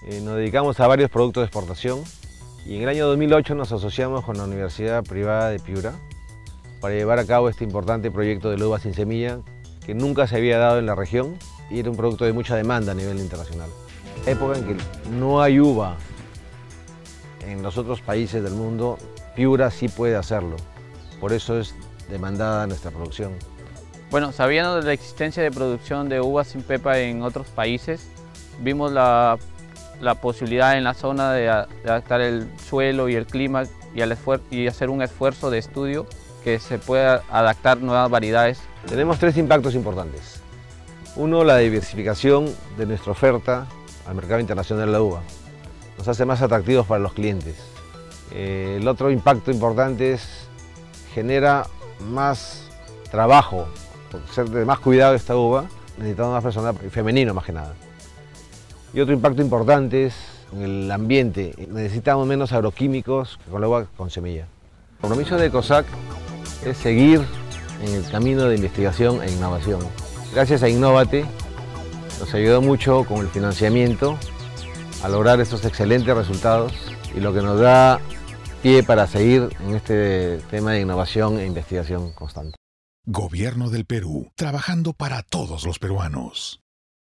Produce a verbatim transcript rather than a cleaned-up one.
Eh, nos dedicamos a varios productos de exportación y en el año dos mil ocho nos asociamos con la Universidad Privada de Piura para llevar a cabo este importante proyecto de la uva sin semilla que nunca se había dado en la región y era un producto de mucha demanda a nivel internacional. Época en que no hay uva en los otros países del mundo, Piura sí puede hacerlo, por eso es demandada nuestra producción. Bueno, sabiendo de la existencia de producción de uvas sin pepa en otros países, vimos la, la posibilidad en la zona de, de adaptar el suelo y el clima y, al y hacer un esfuerzo de estudio que se pueda adaptar nuevas variedades. Tenemos tres impactos importantes. Uno, la diversificación de nuestra oferta al mercado internacional de la uva. Nos hace más atractivos para los clientes. Eh, el otro impacto importante es genera más trabajo, por ser de más cuidado esta uva, necesitamos más personal femenino más que nada. Y otro impacto importante es en el ambiente, necesitamos menos agroquímicos que con la uva con semilla. El compromiso de COSAC es seguir en el camino de investigación e innovación. Gracias a Innovate nos ayudó mucho con el financiamiento a lograr estos excelentes resultados y lo que nos da pie para seguir en este tema de innovación e investigación constante. Gobierno del Perú, trabajando para todos los peruanos.